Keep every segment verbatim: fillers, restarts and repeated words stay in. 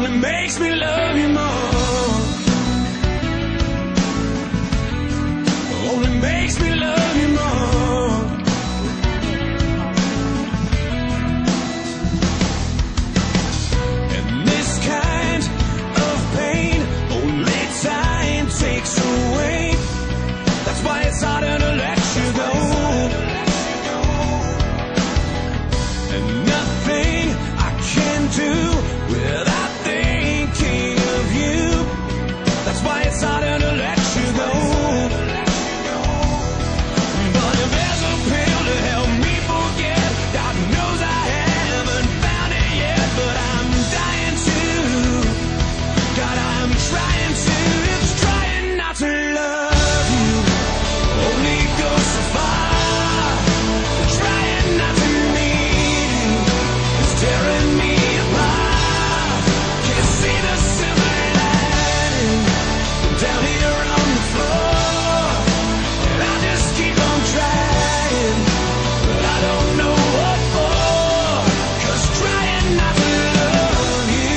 only makes me love you more. Only makes me love you more. And this kind of pain only time takes away. That's why it's harder to let you go. And nothing I can do without thinking of you. That's why it's harder to let you go. But if there's a pill to help me forget, God knows I haven't found it yet. But I'm dying to, God, I'm trying to. It's trying not to love you, only goes so far. Trying not to need you, it's tearing me apart. Can't see the silver lining down here on the floor. And I just keep on trying, but I don't know what for. 'Cause trying not to love you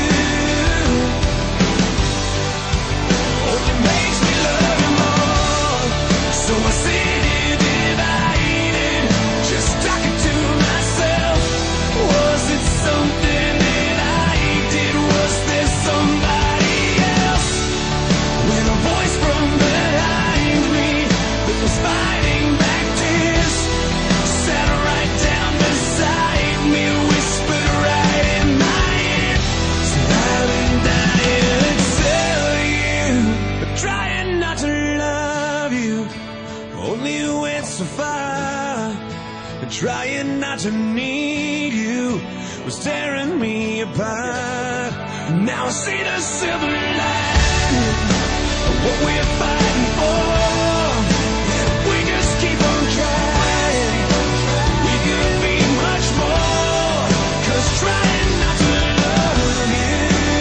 only makes me love you more. So I sit here divided, just talking to myself. Was it something that I did? Was there somebody else? When a voice from behind me that was fighting back tears sat right down beside me, whispered right in my ear, said I've been dying to tell you, but trying not to love you only went so far. And trying not to need you was tearing me apart. Now I see the silver lining of what we're fighting for. And if we just keep on trying, we could be much more. 'Cause trying not to love you,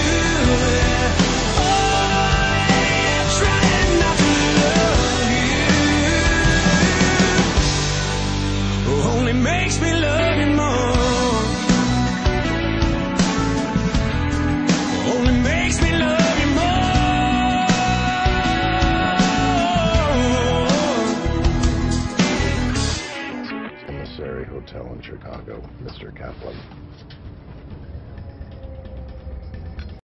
oh yeah, trying not to love you only makes me love you more. Only makes me love you more. Commissary Hotel in Chicago, Mister Kaplan.